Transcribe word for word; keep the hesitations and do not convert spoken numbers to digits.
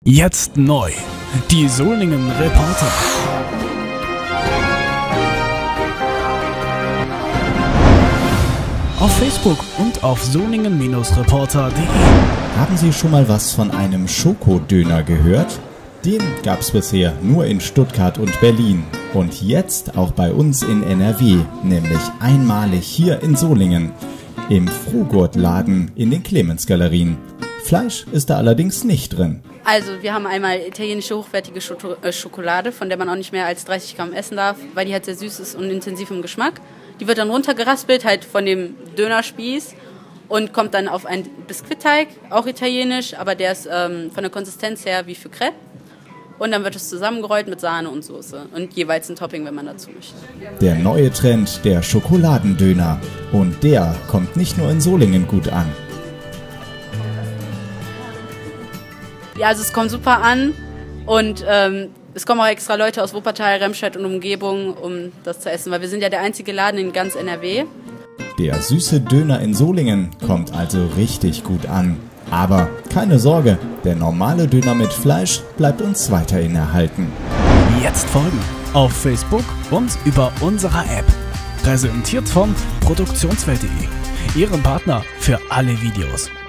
Jetzt neu, die Solingen Reporter. Auf Facebook und auf solingen Reporter punkt de. Haben Sie schon mal was von einem Schokodöner gehört? Den gab's bisher nur in Stuttgart und Berlin. Und jetzt auch bei uns in N R W, nämlich einmalig hier in Solingen. Im Frugurtladen in den Clemens-Galerien. Fleisch ist da allerdings nicht drin. Also wir haben einmal italienische hochwertige Schokolade, von der man auch nicht mehr als dreißig Gramm essen darf, weil die halt sehr süß ist und intensiv im Geschmack. Die wird dann runtergeraspelt, halt von dem Dönerspieß und kommt dann auf einen Biskuitteig, auch italienisch, aber der ist ähm, von der Konsistenz her wie für Crepe. Und dann wird es zusammengerollt mit Sahne und Soße und jeweils ein Topping, wenn man dazu möchte. Der neue Trend, der Schokoladendöner. Und der kommt nicht nur in Solingen gut an. Ja, also es kommt super an und ähm, es kommen auch extra Leute aus Wuppertal, Remscheid und Umgebung, um das zu essen, weil wir sind ja der einzige Laden in ganz N R W. Der süße Döner in Solingen kommt also richtig gut an. Aber keine Sorge, der normale Döner mit Fleisch bleibt uns weiterhin erhalten. Jetzt folgen auf Facebook und über unsere App. Präsentiert von Produktionswelt punkt de, Ihrem Partner für alle Videos.